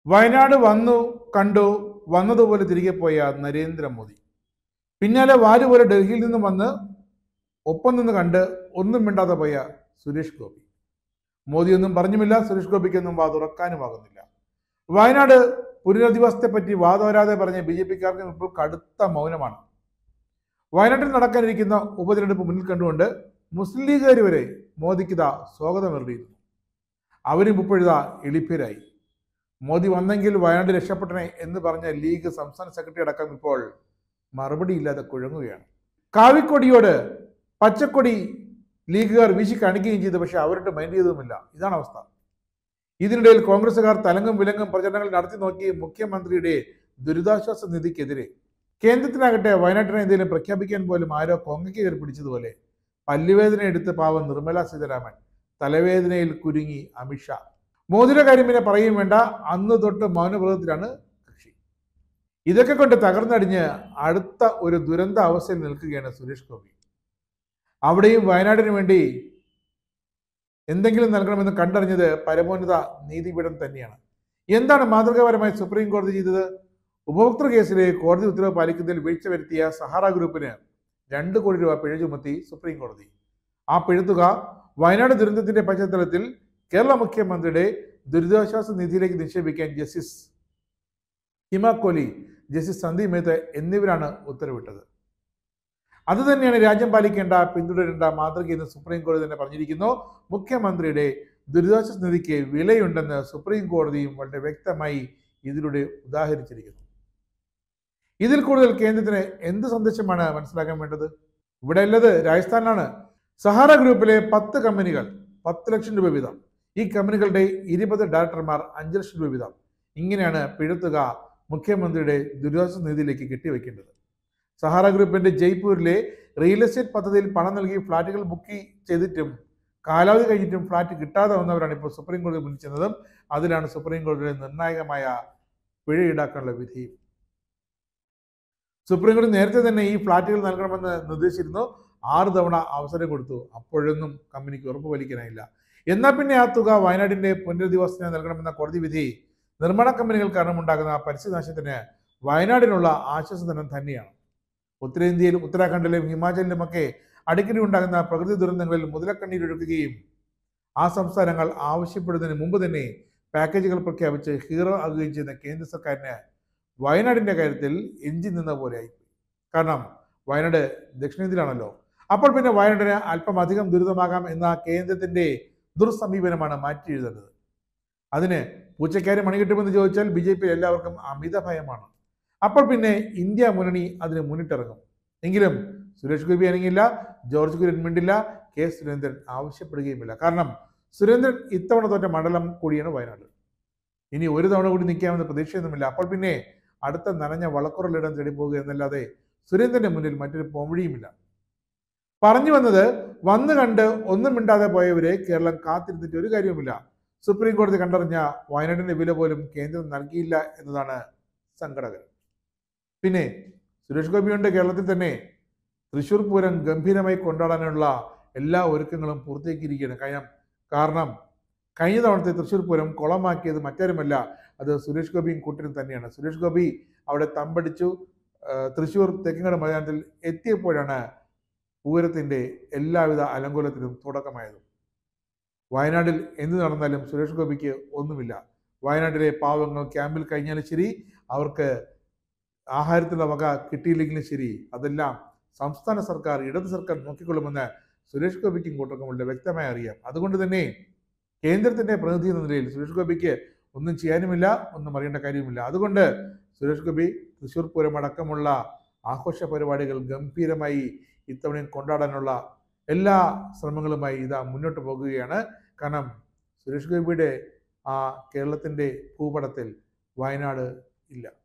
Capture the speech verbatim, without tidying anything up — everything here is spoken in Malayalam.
വയനാട് വന്നു കണ്ടു വന്നതുപോലെ തിരികെ പോയ നരേന്ദ്രമോദി. പിന്നാലെ വാലുപോലെ ഡൽഹിയിൽ നിന്നും വന്ന് ഒപ്പം നിന്ന് കണ്ട് ഒന്നും മിണ്ടാതെ പോയ സുരേഷ് ഗോപി. മോദിയൊന്നും പറഞ്ഞുമില്ല, സുരേഷ് ഗോപിക്കൊന്നും വാ തുറക്കാനുമാകുന്നില്ല. വയനാട് പുനരധിവാസത്തെ പറ്റി വാതോരാതെ പറഞ്ഞ ബി ജെ പിക്കാർക്ക് ഇപ്പോൾ കടുത്ത മൗനമാണ്. വയനാട്ടിൽ നടക്കാനിരിക്കുന്ന ഉപതെരഞ്ഞെടുപ്പ് മുന്നിൽ കണ്ടുകൊണ്ട് മുസ്ലിം ലീഗുകാർ വരെ മോദിക്കിതാ സ്വാഗതം എറിയിരുന്നു. അവരും ഇപ്പോഴിതാ എളിപ്പേരായി. മോദി വന്നെങ്കിൽ വയനാട് രക്ഷപ്പെട്ടനെ എന്ന് പറഞ്ഞ ലീഗ് സംസ്ഥാന സെക്രട്ടറി അടക്കം ഇപ്പോൾ മറുപടിയില്ലാതെ കുഴങ്ങുകയാണ്. കാവിക്കൊടിയോട് പച്ചക്കൊടി ലീഗുകാർ വീശി കാണിക്കുകയും ചെയ്തു, പക്ഷെ അവരുടെ മൈൻഡ് ചെയ്തതുമില്ല. ഇതാണ് അവസ്ഥ. ഇതിനിടയിൽ കോൺഗ്രസുകാർ തലങ്ങും വിലങ്ങും പ്രചരണങ്ങൾ നടത്തി നോക്കി മുഖ്യമന്ത്രിയുടെ ദുരിതാശ്വാസ നിധിക്കെതിരെ. കേന്ദ്രത്തിനാകട്ടെ വയനാട്ടിനെ എന്തെങ്കിലും പ്രഖ്യാപിക്കാൻ പോലും ആരോ കൊങ്ങയ്ക്ക് കയറി പിടിച്ചതുപോലെ. പല്ലുവേദന എടുത്ത് പാവം നിർമ്മല സീതാരാമൻ, തലവേദനയിൽ കുരുങ്ങി അമിത്ഷാ. മോദിയുടെ കാര്യം പിന്നെ പറയുകയും വേണ്ട, അന്ന് തൊട്ട് മൗനവ്രതത്തിലാണ് കക്ഷി. ഇതൊക്കെ കൊണ്ട് തകർന്നടിഞ്ഞ് അടുത്ത ഒരു ദുരന്ത അവസ്ഥയിൽ നിൽക്കുകയാണ് സുരേഷ് ഗോപി. അവിടെയും വയനാടിന് വേണ്ടി എന്തെങ്കിലും നൽകണമെന്ന് കണ്ടറിഞ്ഞത് പരമോന്നത നീതിപീഠം തന്നെയാണ്. എന്താണ് മാതൃകാപരമായി സുപ്രീം കോടതി ചെയ്തത്? ഉപഭോക്തൃ കേസിലെ കോടതി ഉത്തരവ് പാലിക്കുന്നതിൽ വീഴ്ച വരുത്തിയ സഹാറ ഗ്രൂപ്പിന് രണ്ട് കോടി രൂപ പിഴ ചുമത്തി സുപ്രീം കോടതി. ആ പിഴത്തുക വയനാട് ദുരന്തത്തിന്റെ പശ്ചാത്തലത്തിൽ കേരള മുഖ്യമന്ത്രിയുടെ ദുരിതാശ്വാസ നിധിയിലേക്ക് നിക്ഷേപിക്കാൻ ജസ്റ്റിസ് ഹിമ കോഹ്ലി, ജസ്റ്റിസ് സന്ദീപ് മേത്ത എന്നിവരാണ് ഉത്തരവിട്ടത്. അതുതന്നെയാണ് രാജ്യം പാലിക്കേണ്ട, പിന്തുടരേണ്ട മാതൃകയെന്ന് സുപ്രീം കോടതി തന്നെ പറഞ്ഞിരിക്കുന്നു. മുഖ്യമന്ത്രിയുടെ ദുരിതാശ്വാസ നിധിക്ക് വിലയുണ്ടെന്ന് സുപ്രീം കോടതിയും വളരെ വ്യക്തമായി ഇതിലൂടെ ഉദാഹരിച്ചിരിക്കുന്നു. ഇതിൽ കൂടുതൽ കേന്ദ്രത്തിന് എന്ത് സന്ദേശമാണ് മനസ്സിലാക്കാൻ വേണ്ടത്? ഇവിടെ ഉള്ളത് രാജസ്ഥാനിലാണ്. സഹാറ ഗ്രൂപ്പിലെ പത്ത് കമ്പനികൾ പത്ത് ലക്ഷം രൂപ വീതം, ഈ കമ്പനികളുടെ ഇരുപത് ഡയറക്ടർമാർ അഞ്ച് ലക്ഷം രൂപ വീതം. ഇങ്ങനെയാണ് പിഴത്തുക മുഖ്യമന്ത്രിയുടെ ദുരിതാശ്വാസ നിധിയിലേക്ക് കെട്ടിവെക്കേണ്ടത്. സഹാറ ഗ്രൂപ്പിന്റെ ജയ്പൂരിലെ റിയൽ എസ്റ്റേറ്റ് പദ്ധതിയിൽ പണം നൽകി ഫ്ളാറ്റുകൾ ബുക്ക് ചെയ്തിട്ടും കാലാവധി കഴിഞ്ഞിട്ടും ഫ്ളാറ്റ് കിട്ടാതെ വന്നവരാണ് ഇപ്പോൾ സുപ്രീം കോടതി മുന്നിൽ ചെന്നതും. അതിലാണ് സുപ്രീം കോടതിയുടെ നിർണായകമായ പിഴ ഈടാക്കാനുള്ള വിധി. സുപ്രീം കോടതി നേരത്തെ തന്നെ ഈ ഫ്ളാറ്റുകൾ നൽകണമെന്ന് നിർദ്ദേശിച്ചിരുന്നു. ആറ് തവണ അവസരം കൊടുത്തു, അപ്പോഴൊന്നും കമ്പനിക്ക് ഉറപ്പ് വലിക്കാനായില്ല. എന്നാൽ പിന്നെ ആ തുക വയനാടിന്റെ പുനരധിവാസത്തിന് നൽകണമെന്ന കോടതി വിധി നിർമ്മാണ കമ്പനികൾ കാരണം ഉണ്ടാകുന്ന പരിസ്ഥിതിനാശത്തിന് വയനാടിനുള്ള ആശ്വാസധനം തന്നെയാണ്. ഉത്തരേന്ത്യയിലും ഉത്തരാഖണ്ഡിലും ഹിമാചലിലുമൊക്കെ അടിക്കടി ഉണ്ടാകുന്ന പ്രകൃതി ദുരന്തങ്ങളിൽ മുതലക്കണ്ണീരൊഴുക്കുകയും ആ സംസ്ഥാനങ്ങൾ ആവശ്യപ്പെടുന്നതിന് മുമ്പ് തന്നെ പാക്കേജുകൾ പ്രഖ്യാപിച്ച് ഹീറോ ആകുകയും ചെയ്യുന്ന കേന്ദ്ര സർക്കാരിന് വയനാടിന്റെ കാര്യത്തിൽ എഞ്ചിൻ നിന്ന പോലെയായി. കാരണം വയനാട് ദക്ഷിണേന്ത്യയിലാണല്ലോ. അപ്പോൾ പിന്നെ വയനാടിന് അല്പം അധികം ദുരിതമാകാം എന്ന കേന്ദ്രത്തിന്റെ ദുർസമീപനമാണ് മാറ്റി എഴുതേണ്ടത്. അതിന് പൂച്ചക്കാര് മണി കിട്ടുമെന്ന് ചോദിച്ചാൽ ബി ജെ പി എല്ലാവർക്കും അമിത ഭയമാണ്. അപ്പോൾ പിന്നെ ഇന്ത്യ മുന്നണി അതിന് മുന്നിട്ടിറങ്ങും. എങ്കിലും സുരേഷ് ഗോപി അനങ്ങില്ല, ജോർജ് കുര്യൻ മിണ്ടില്ല, കെ സുരേന്ദ്രൻ ആവശ്യപ്പെടുകയുമില്ല. കാരണം സുരേന്ദ്രൻ ഇത്തവണ തോറ്റ മണ്ഡലം കൂടിയാണ് വയനാട്. ഇനി ഒരു തവണ കൂടി നിൽക്കാമെന്ന് പ്രതീക്ഷയൊന്നുമില്ല. അപ്പോൾ പിന്നെ അടുത്ത നനഞ്ഞ വളക്കുറലിടം തേടി പോകുക എന്നല്ലാതെ സുരേന്ദ്രന്റെ മുന്നിൽ മറ്റൊരു പോംവഴിയുമില്ല. പറഞ്ഞു വന്നത്, വന്ന് കണ്ട് ഒന്നും മിണ്ടാതെ പോയവരെ കേരളം കാത്തിരുന്നിട്ട് ഒരു കാര്യവുമില്ല. സുപ്രീം കോടതി കണ്ടറിഞ്ഞ വയനാടിന്റെ വില പോലും കേന്ദ്രം നൽകിയില്ല എന്നതാണ് സങ്കടകരം. പിന്നെ സുരേഷ് ഗോപിയുണ്ട് കേരളത്തിൽ തന്നെ. തൃശ്ശൂർ പൂരം ഗംഭീരമായി കൊണ്ടാടാനുള്ള എല്ലാ ഒരുക്കങ്ങളും പൂർത്തിയാക്കിയിരിക്കുകയാണ്. കാര്യം കാരണം കഴിഞ്ഞ തവണത്തെ തൃശ്ശൂർ പൂരം കുളമാക്കിയത് മറ്റാരുമല്ല, അത് സുരേഷ് ഗോപിയും കൂട്ടരും തന്നെയാണ്. സുരേഷ് ഗോപി അവിടെ തമ്പടിച്ചു. തൃശ്ശൂർ തെക്കിങ്ങട് മൈതാനത്തിൽ എത്തിയപ്പോഴാണ് പൂരത്തിന്റെ എല്ലാവിധ അലങ്കോലത്തിനും തുടക്കമായത്. വയനാട്ടിൽ എന്ത് നടന്നാലും സുരേഷ് ഗോപിക്ക് ഒന്നുമില്ല. വയനാട്ടിലെ പാവങ്ങൾ ക്യാമ്പിൽ കഴിഞ്ഞാലും ശരി, അവർക്ക് ആഹാരത്തിലുള്ള വക കിട്ടിയില്ലെങ്കിലും ശരി, അതെല്ലാം സംസ്ഥാന സർക്കാർ, ഇടത് സർക്കാർ നോക്കിക്കൊള്ളുമെന്ന് സുരേഷ് ഗോപിക്കും കൂട്ടർക്കും വളരെ വ്യക്തമായി അറിയാം. അതുകൊണ്ട് തന്നെ കേന്ദ്രത്തിന്റെ പ്രതിനിധി എന്ന നിലയിൽ സുരേഷ് ഗോപിക്ക് ഒന്നും ചെയ്യാനുമില്ല, ഒന്നും അറിയേണ്ട കാര്യവുമില്ല. അതുകൊണ്ട് സുരേഷ് ഗോപി തൃശ്ശൂർ പൂരം അടക്കമുള്ള ആഘോഷ പരിപാടികൾ ഗംഭീരമായി ഇത്തവണയും കൊണ്ടാടാനുള്ള എല്ലാ ശ്രമങ്ങളുമായി ഇതാ മുന്നോട്ട് പോകുകയാണ്. കാരണം സുരേഷ് ഗോപിയുടെ ആ കേരളത്തിന്റെ ഭൂപടത്തിൽ വയനാട് ഇല്ല.